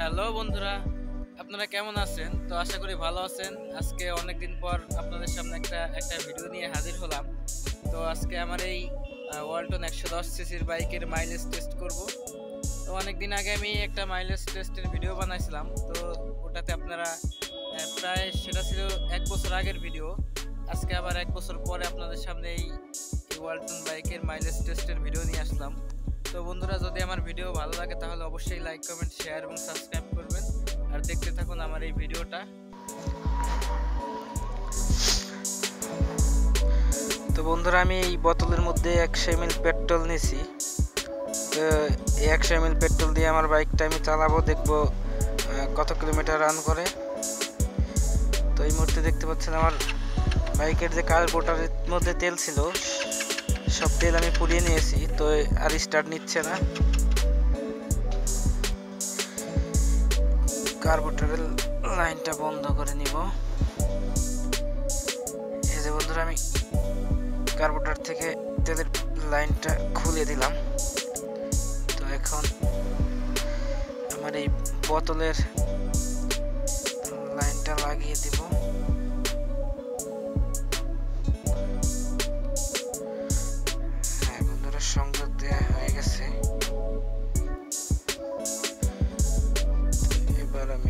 Hello বন্ধুরা, আপনারা কেমন আছেন? তো আশা করি ভালো আছেন। আজকে অনেকদিন পর আপনাদের সামনে একটা ভিডিও নিয়ে হাজির হলাম। তো আজকে আমার এই ওয়ালটন 110 সিসির বাইকের মাইলেজ টেস্ট করব। তো অনেকদিন আগে আমি একটা মাইলেজ টেস্টের ভিডিও বানাইছিলাম। তো ওটাতে আপনারা প্রায় সেটা ছিল 1 বছর আগের ভিডিও। আজকে আবার 1 বছর পরে আপনাদের সামনে এই ওয়ালটন বাইকের মাইলেজ টেস্টের ভিডিও নিয়ে আসলাম। তো বন্ধুরা, যদি আমার ভিডিও ভালো লাগে তাহলে অবশ্যই লাইক, কমেন্ট, শেয়ার এবং সাবস্ক্রাইব করবেন আর দেখতে থাকুন আমার এই ভিডিওটা। তো বন্ধুরা, আমি এই বোতলের মধ্যে 100 ml পেট্রোল নিয়েছি। তো এই 100 ml পেট্রোল দিয়ে আমার বাইকটা আমি চালাবো, দেখবো কত কিলোমিটার রান করে। তো এই মুহূর্তে দেখতে পাচ্ছেন আমার বাইকের যে কার্বোরেটরের মধ্যে তেল ছিল সব তেল আমি পুড়িয়ে নিয়েছি। তো আর স্টার্ট নিচ্ছে না। কার্বোরেটরের লাইনটা বন্ধ করে নিব। এই যে বন্ধুরা, আমি কার্বোরেটর থেকে তেলের লাইনটা খুলে দিলাম। তো এখন আমার এই বোতলের লাইনটা লাগিয়ে দিব। হ্যাঁ বন্ধুরা, সংযোগ দেওয়া হয়ে গেছে। এবার আমি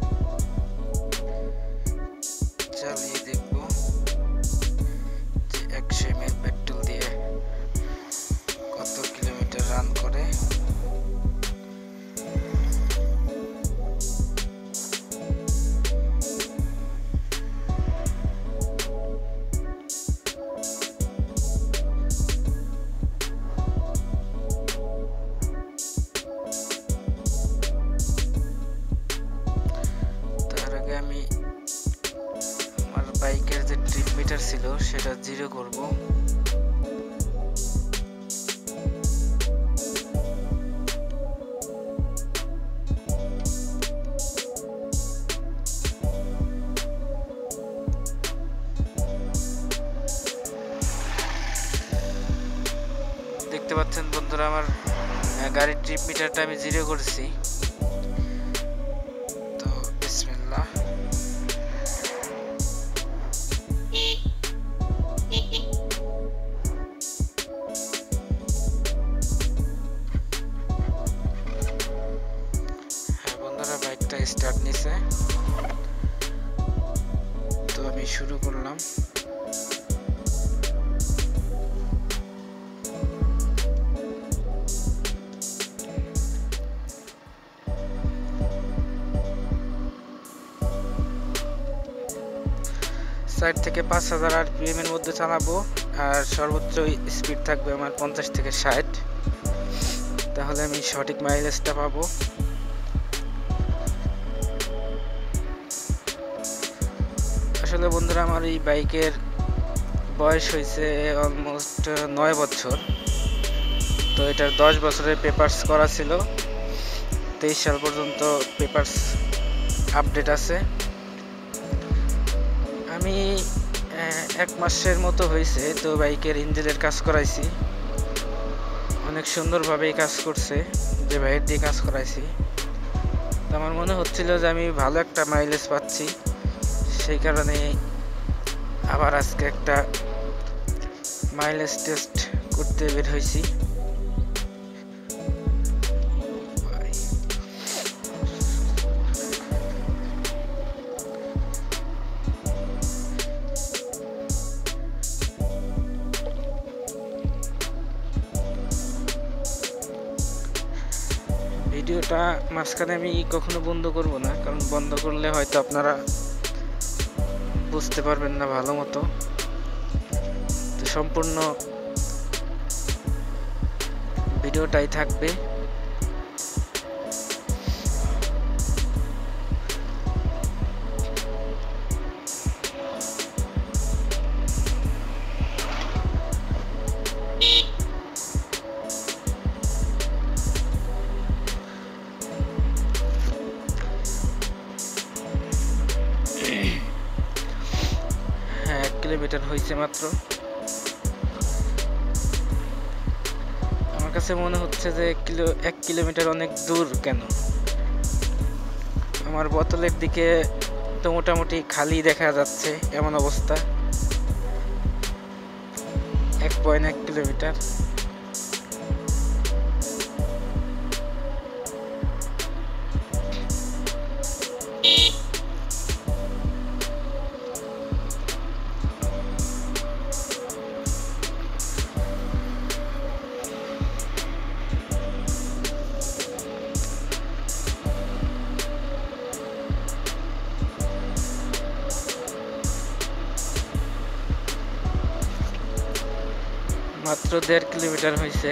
চালিয়ে দেখব যে 100 ml পেট্রোল দিয়ে কত কিলোমিটার রান করে। তার আগে আমি আমার বাইকের যে ট্রিপ মিটার ছিল সেটা জিরো করব। দেখতে পাচ্ছেন বন্ধুরা, আমার গাড়ির ট্রিপ মিটারটা আমি জিরো করেছি। তো বিসমিল্লাহ। হ্যাঁ বন্ধুরা, বাইকটা স্টার্ট নিছে। তো আমি শুরু করলাম। সাইড থেকে 5000 RPM এর মধ্যে চালাবো আর সর্বোচ্চ স্পিড থাকবে আমার 50 থেকে 60। তাহলে আমি সঠিক মাইলেজটা পাবো। আসলে বন্ধুরা, আমার এই বাইকের বয়স হয়েছে অলমোস্ট 9 বছর। তো এটার 10 বছরের পেপারস করা ছিল। 23 সাল পর্যন্ত পেপারস আপডেট আছে। আমি 1 মাসের মতো হয়েছে তো বাইকের ইঞ্জিনের কাজ করাইছি। অনেক সুন্দরভাবেই কাজ করছে, যে বাইক দিয়ে কাজ করাইছি। তো আমার মনে হচ্ছিল যে আমি ভালো একটা মাইলেজ পাচ্ছি, সেই কারণে আবার আজকে একটা মাইলেজ টেস্ট করতে বের হয়েছি। ভিডিওটা মাঝখানে আমি কখনো বন্ধ করব না, কারণ বন্ধ করলে হয়তো আপনারা বুঝতে পারবেন না ভালো মতো। তো সম্পূর্ণ ভিডিওটাই থাকবে। হ্যাঁ, 1 কিলোমিটার হয়েছে মাত্র। আমার কাছে মনে হচ্ছে যে 1 কিলোমিটার অনেক দূর কেন। আমার বোতলের দিকে তো মোটামুটি খালি দেখা যাচ্ছে, এমন অবস্থা। 1.1 কিলোমিটার। মাত্র 1.5 কিলোমিটার হয়েছে।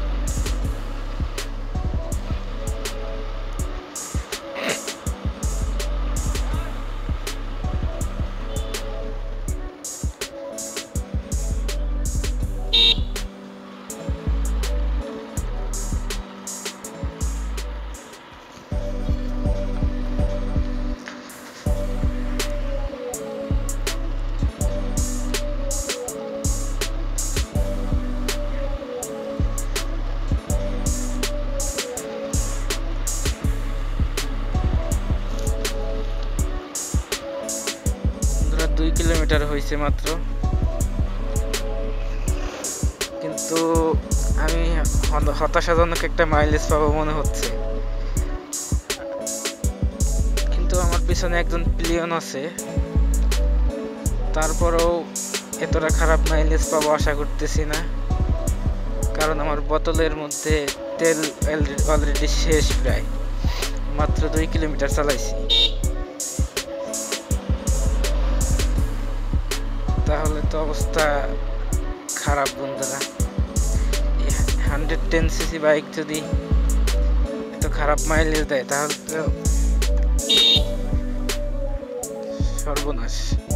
বন্ধুরা 2 কিলোমিটার হয়েছে মাত্র, কিন্তু আমি হতাশাজনক একটা মাইলেজ পাবো মনে হচ্ছে। কিন্তু আমার পিছনে একজন পিলিয়ন আছে, তারপরেও এতটা খারাপ মাইলেজ পাবো আশা করতেছি না, কারণ আমার বোতলের মধ্যে তেল অলরেডি শেষ। প্রায় মাত্র 2 কিলোমিটার চালাইছি, তাহলে তো অবস্থা খারাপ বন্ধুরা। 110 সিসি বাইক যদি এত খারাপ মাইলেজ দেয় তাহলে তো সর্বনাশ।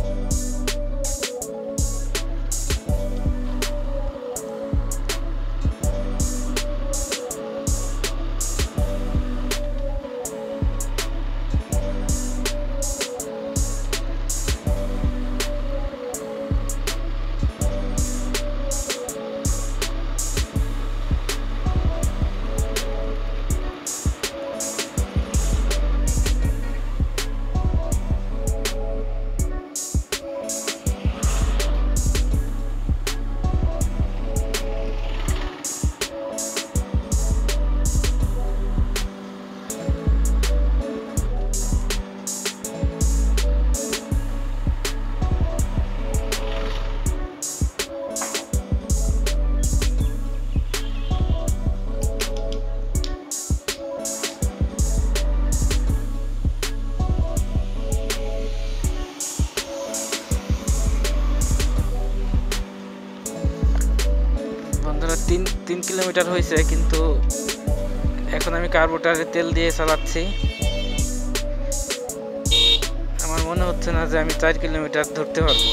বন্ধুরা 3 কিলোমিটার হয়েছে, কিন্তু এখন আমি কার্বোরেটরে তেল দিয়ে চালাচ্ছি। আমার মনে হচ্ছে না যে আমি 4 কিলোমিটার ধরতে পারবো।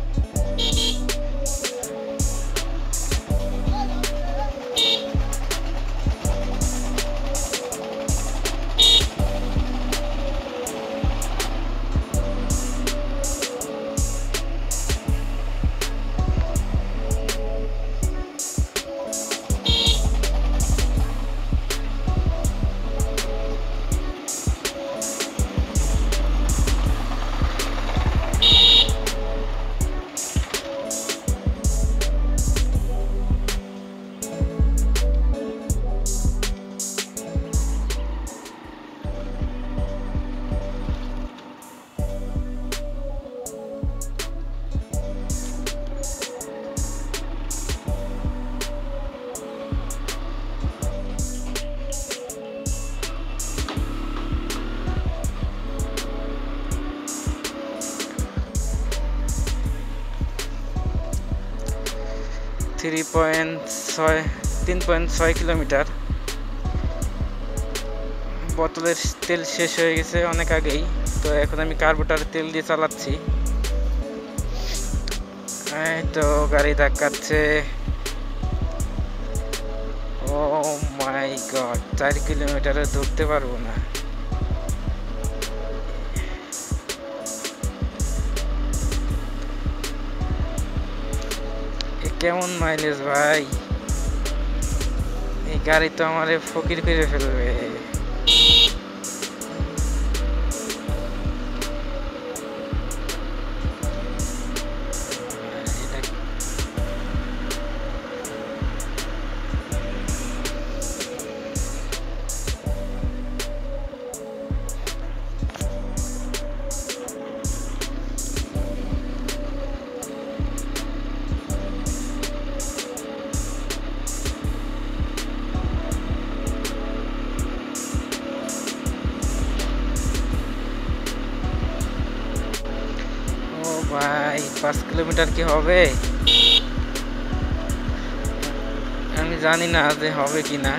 Three point 3.6 kilometre. বোতলের তেল শেষ হয়ে গেছে অনেক আগেই, তো এখন আমি কার্বোরেটরে তেল দিয়ে চালাচ্ছি। এই তো গাড়ি ধাক্কাচ্ছে। ও মাই গড, 4 কিলোমিটারে ধরতে পারবো না। কেমন মাইলেজ ভাই, এই গাড়ি তো আমারে ফকির করে ফেলবে। 5 কিলোমিটার কি হবে আমি জানি না যে হবে কিনা।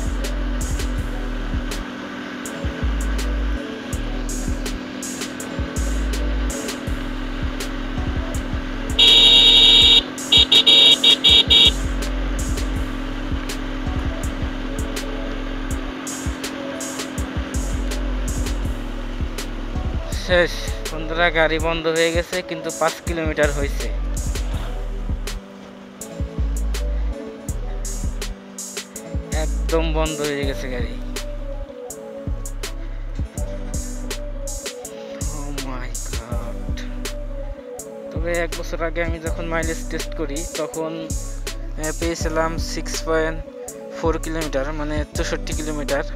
শেষ বন্ধুরা, গাড়ি বন্ধ হয়ে গেছে কিন্তু 5 কিলোমিটার হয়েছে। একদম বন্ধ হয়ে গেছে গাড়ি। Oh my God! তবে 1 বছর আগে আমি যখন মাইলেজ টেস্ট করি তখন পেয়েছিলাম 6.4 কিলোমিটার, মানে 64 কিলোমিটার।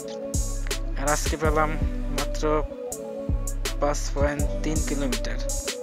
আর আজকে পেলাম মাত্র 5.3 কিলোমিটার।